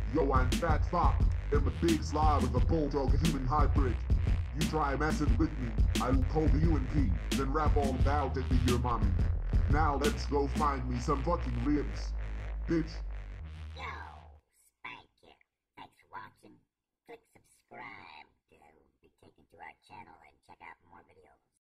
Yo, I'm Fatfak. I'm a big slob with a bulldog human hybrid. You try messing with me, I will call the UNP, then rap all about it to your mommy. Now let's go find me some fucking ribs. Bitch. Yo, Spank here. Thanks for watching. Click subscribe to be taken to our channel and check out more videos.